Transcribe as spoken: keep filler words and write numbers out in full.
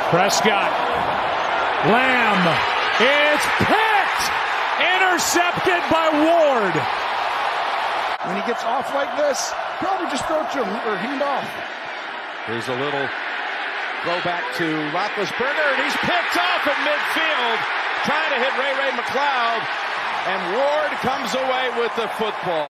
Prescott. Lamb. It's picked! Intercepted by Ward. When he gets off like this, probably just throw it to him or hand off. Here's a little throw back to Roethlisberger, and he's picked off at midfield, trying to hit Ray Ray McCloud, and Ward comes away with the football.